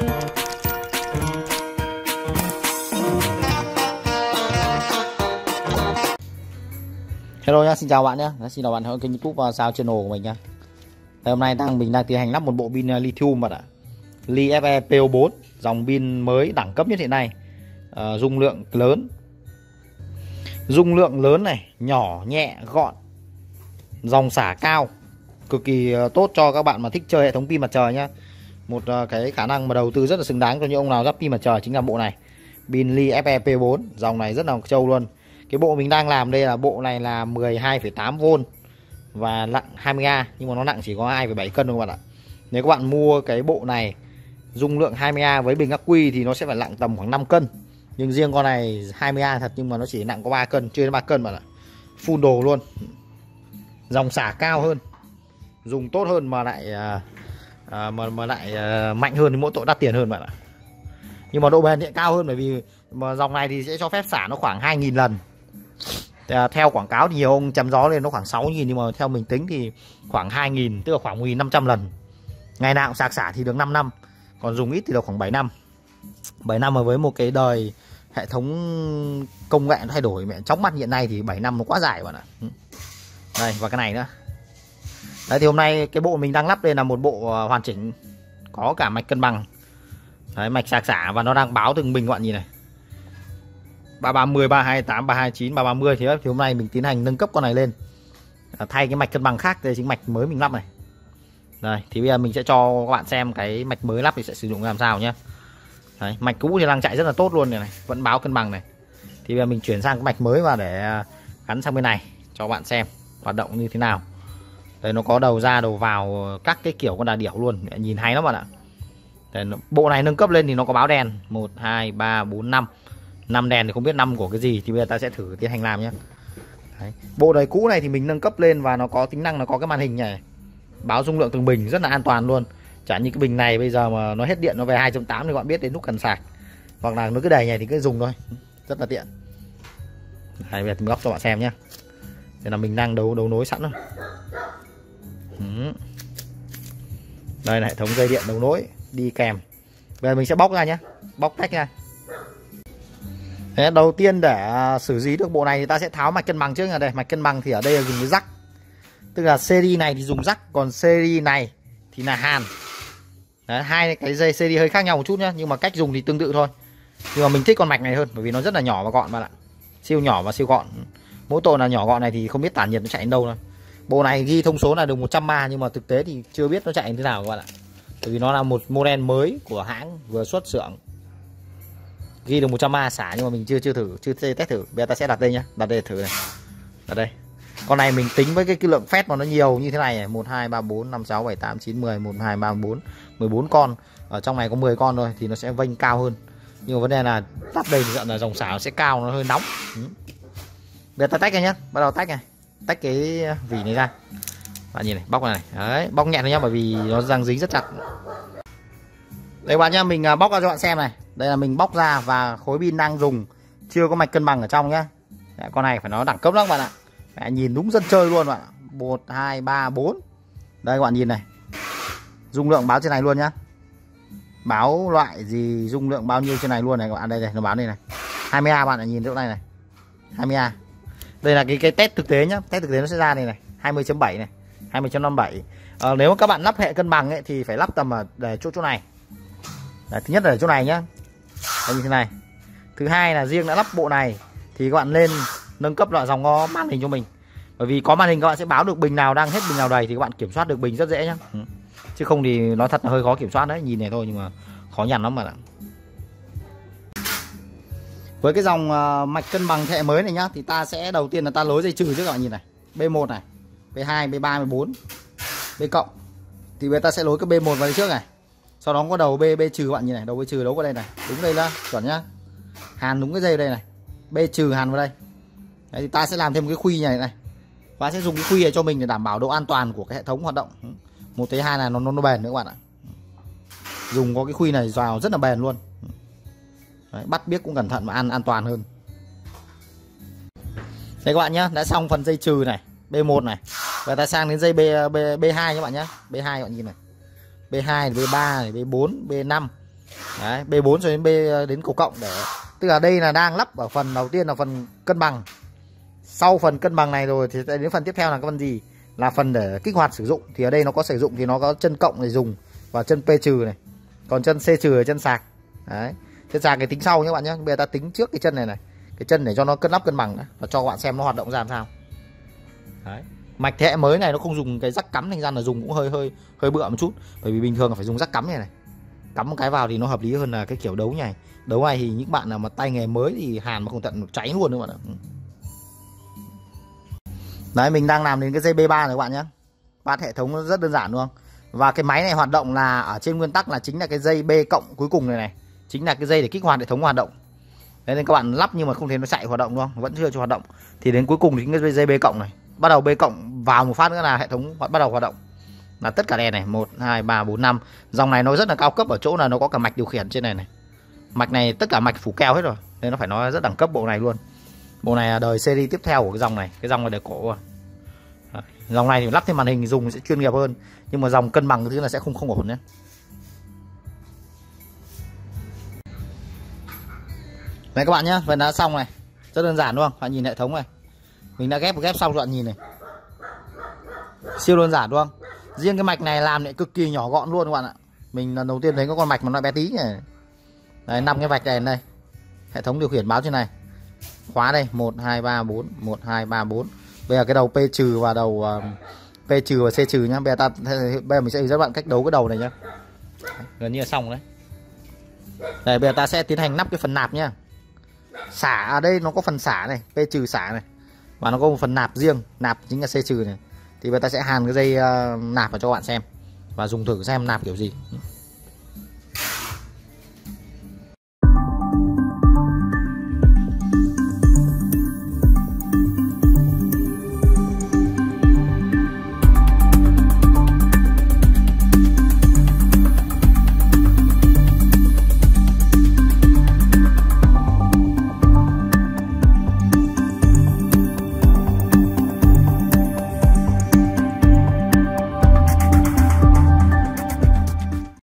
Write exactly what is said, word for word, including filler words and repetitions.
Hello nhá, xin chào bạn nhé. Xin chào bạn theo kênh YouTube và sao channel của mình nhá. Hôm nay đang mình đang tiến hành lắp một bộ pin lithium bạn ạ. Li ép e pê o bốn, dòng pin mới đẳng cấp nhất hiện nay. À, dung lượng lớn. Dung lượng lớn này, nhỏ, nhẹ, gọn. Dòng xả cao. Cực kỳ tốt cho các bạn mà thích chơi hệ thống pin mặt trời nhá. Một cái khả năng mà đầu tư rất là xứng đáng cho những ông nào lắp pin mặt trời chính là bộ này. Pin Li ép e pê o bốn, dòng này rất là trâu luôn. Cái bộ mình đang làm đây là bộ này là mười hai phẩy tám vôn và nặng hai mươi A, nhưng mà nó nặng chỉ có hai phẩy bảy cân thôi các bạn ạ. Nếu các bạn mua cái bộ này dung lượng hai mươi A với bình ắc quy thì nó sẽ phải nặng tầm khoảng năm cân. Nhưng riêng con này hai mươi A thật nhưng mà nó chỉ nặng có ba cân, chưa đến ba cân bạn ạ. Full đồ luôn. Dòng xả cao hơn, dùng tốt hơn mà lại à, à, mà mà lại à, mạnh hơn thì mỗi tội đắt tiền hơn bạn ạ. Nhưng mà độ bền thì cao hơn, bởi vì mà dòng này thì sẽ cho phép xả nó khoảng hai nghìn lần. Theo quảng cáo thì nhiều ông chém gió lên nó khoảng sáu nghìn, nhưng mà theo mình tính thì khoảng hai nghìn, tức là khoảng một nghìn năm trăm lần. Ngày nào cũng sạc xả thì được năm năm, còn dùng ít thì được khoảng bảy năm. bảy năm mà với một cái đời hệ thống công nghệ nó thay đổi mẹ chóng mặt hiện nay thì bảy năm nó quá dài bạn ạ. Đây, và cái này nữa. Đấy thì hôm nay cái bộ mình đang lắp đây là một bộ hoàn chỉnh, có cả mạch cân bằng. Đấy, mạch sạc xả và nó đang báo từng bình các bạn nhìn này. ba ba mươi, ba hai tám, ba hai chín, ba ba mươi thì, thì hôm nay mình tiến hành nâng cấp con này lên. À, thay cái mạch cân bằng khác, đây chính mạch mới mình lắp này. Đây, thì bây giờ mình sẽ cho các bạn xem cái mạch mới lắp thì sẽ sử dụng làm sao nhé. Đấy, mạch cũ thì đang chạy rất là tốt luôn này, này, vẫn báo cân bằng này. Thì bây giờ mình chuyển sang cái mạch mới vào để gắn sang bên này cho các bạn xem hoạt động như thế nào. Đây, nó có đầu ra đầu vào các cái kiểu con đà điểu luôn, nhìn hay lắm bạn ạ. Đây, bộ này nâng cấp lên thì nó có báo đèn một, hai, ba, bốn, năm. năm đèn thì không biết năm của cái gì, thì bây giờ ta sẽ thử tiến hành làm nhé. Đấy. Bộ đời cũ này thì mình nâng cấp lên và nó có tính năng, nó có cái màn hình này báo dung lượng từng bình, rất là an toàn luôn. Chả như cái bình này bây giờ mà nó hết điện nó về hai chấm tám thì các bạn biết đến lúc cần sạc, hoặc là nó cứ đầy này thì cứ dùng thôi, rất là tiện. Đây, bây giờ mình góc cho bạn xem nhé. Đây là mình đang đấu đấu nối sẵn rồi. Đây là hệ thống dây điện đấu nối đi kèm. Bây giờ mình sẽ bóc ra nhé, bóc tách ra. Thế đầu tiên để xử lý được bộ này thì ta sẽ tháo mạch cân bằng trước. Là đây, mạch cân bằng thì ở đây là dùng cái rắc, tức là series này thì dùng rắc, còn series này thì là hàn. Đấy, hai cái dây series hơi khác nhau một chút nhá, nhưng mà cách dùng thì tương tự thôi. Nhưng mà mình thích con mạch này hơn bởi vì nó rất là nhỏ và gọn bạn ạ. Siêu nhỏ và siêu gọn. Mỗi tội là nhỏ gọn này thì không biết tản nhiệt nó chạy đến đâu đâu. Bộ này ghi thông số là được một trăm ma, nhưng mà thực tế thì chưa biết nó chạy như thế nào các bạn ạ. Bởi vì nó là một model mới của hãng vừa xuất xưởng. Ghi được một trăm ma xả nhưng mà mình chưa chưa thử, chưa test thử. Bây giờ ta sẽ đặt đây nhá, đặt đây thử này. Đặt đây. Con này mình tính với cái, cái lượng phép mà nó nhiều như thế này, này. một, hai, ba, bốn, năm, sáu, bảy, tám, chín, mười, một, hai, ba, bốn, mười bốn con. Ở trong này có mười con thôi thì nó sẽ vênh cao hơn. Nhưng mà vấn đề là lắp đây thì là dòng xả nó sẽ cao, nó hơi nóng. Ừ. Bây giờ ta tách ra nhá, bắt đầu tách này. Tách cái vỉ này ra. Bạn nhìn này, bóc này, này. Đấy, bóc nhẹ thôi nhá, bởi vì nó răng dính rất chặt. Đây bạn nhá, mình bóc ra cho bạn xem này. Đây là mình bóc ra và khối pin đang dùng chưa có mạch cân bằng ở trong nhá. Đấy, con này phải nói đẳng cấp lắm bạn ạ. Đấy, nhìn đúng dân chơi luôn bạn ạ. một, hai, ba, bốn. Đây các bạn nhìn này. Dung lượng báo trên này luôn nhá. Báo loại gì, dung lượng bao nhiêu trên này luôn này các bạn. Đây này, nó báo đây này. hai mươi A bạn ạ, nhìn chỗ này này. hai mươi A. Đây là cái cái test thực tế nhá. Test thực tế nó sẽ ra đây này, hai mươi chấm bảy này, hai mươi chấm năm bảy. Ờ, nếu mà các bạn lắp hệ cân bằng ấy thì phải lắp tầm ở để chỗ chỗ này. Đấy, thứ nhất là ở chỗ này nhá. Đây, như thế này. Thứ hai là riêng đã lắp bộ này thì các bạn lên nâng cấp loại dòng có màn hình cho mình. Bởi vì có màn hình các bạn sẽ báo được bình nào đang hết, bình nào đầy thì các bạn kiểm soát được bình rất dễ nhá. Ừ. Chứ không thì nói thật là hơi khó kiểm soát đấy, nhìn này thôi nhưng mà khó nhằn lắm mà ạ. Với cái dòng uh, mạch cân bằng thế hệ mới này nhá, thì ta sẽ đầu tiên là ta nối dây trừ trước các bạn nhìn này. B một này, B hai, B ba, B bốn, B cộng. Thì bây giờ ta sẽ nối cái B một vào đây trước này. Sau đó có đầu B, B trừ các bạn nhìn này, đầu B trừ đấu vào đây này. Đúng đây là chuẩn nhá. Hàn đúng cái dây đây này. B trừ hàn vào đây. Đấy, thì ta sẽ làm thêm một cái khuy này này. Và sẽ dùng cái khuy này cho mình để đảm bảo độ an toàn của cái hệ thống hoạt động. Một tới hai là nó, nó nó bền nữa các bạn ạ. Dùng có cái khuy này vào rất là bền luôn. Đấy, bắt biết cũng cẩn thận và an an toàn hơn. Đây các bạn nhá, đã xong phần dây trừ này, B một này. Và ta sang đến dây B, B, B2 các bạn nhá. B hai các bạn nhìn này. B hai, B ba, B bốn, B năm. Đấy, B bốn cho đến B đến cầu cộng, để tức là đây là đang lắp ở phần đầu tiên là phần cân bằng. Sau phần cân bằng này rồi thì đến phần tiếp theo là cái phần gì? Là phần để kích hoạt sử dụng. Thì ở đây nó có sử dụng thì nó có chân cộng để dùng và chân P trừ này. Còn chân C trừ là chân sạc. Đấy. Chân sạc cái tính sau nhé các bạn nhé. Bây giờ ta tính trước cái chân này này. Cái chân để cho nó cân lắp cân bằng nữa. Và cho các bạn xem nó hoạt động ra làm sao. Đấy. Mạch thế hệ mới này nó không dùng cái rắc cắm, thành ra là dùng cũng hơi hơi hơi bựa một chút. Bởi vì bình thường là phải dùng rắc cắm này này. Cắm một cái vào thì nó hợp lý hơn là cái kiểu đấu này. Đấu này thì những bạn nào mà tay nghề mới thì hàn mà không tận cháy luôn các bạn ạ. Đấy, mình đang làm đến cái dây B ba này các bạn nhé. Bắt hệ thống rất đơn giản đúng không? Và cái máy này hoạt động là ở trên nguyên tắc là chính là cái dây B cộng cuối cùng này này. Chính là cái dây để kích hoạt hệ thống hoạt động. Đấy, nên các bạn lắp nhưng mà không thấy nó chạy hoạt động đúng không? Vẫn chưa cho hoạt động. Thì đến cuối cùng thì cái dây B cộng này. Bắt đầu B cộng vào một phát nữa là hệ thống bắt đầu hoạt động. Là tất cả đèn này, một, hai, ba, bốn, năm. Dòng này nó rất là cao cấp ở chỗ là nó có cả mạch điều khiển trên này này. Mạch này tất cả mạch phủ keo hết rồi. Nên nó phải nói rất đẳng cấp bộ này luôn. Bộ này là đời series tiếp theo của cái dòng này. Cái dòng này để cổ rồi. Đấy. Dòng này thì lắp thêm màn hình dùng sẽ chuyên nghiệp hơn. Nhưng mà dòng cân bằng thứ là sẽ không không ổn nhé. Đây các bạn nhé, phần đã xong này. Rất đơn giản đúng không? Bạn nhìn hệ thống này. Mình đã ghép ghép xong cho bạn nhìn này. Siêu đơn giản đúng không? Riêng cái mạch này làm lại cực kỳ nhỏ gọn luôn các bạn ạ. Mình lần đầu tiên thấy có con mạch mà nó bé tí này. Đấy, năm cái vạch đèn đây. Hệ thống điều khiển báo trên này. Khóa đây, một, hai, ba, bốn, một, hai, ba, bốn. Bây giờ cái đầu P trừ và đầu uh, P trừ và C trừ nhá. Bây giờ ta bây giờ mình sẽ hướng dẫn bạn cách đấu cái đầu này nhá. Gần như là xong đấy. Đây, bây giờ ta sẽ tiến hành nắp cái phần nạp nhá. Xả ở đây nó có phần xả này, P trừ xả này. Và nó có một phần nạp riêng, nạp chính là C trừ này. Thì bây giờ ta sẽ hàn cái dây uh, nạp vào cho các bạn xem và dùng thử xem nạp kiểu gì.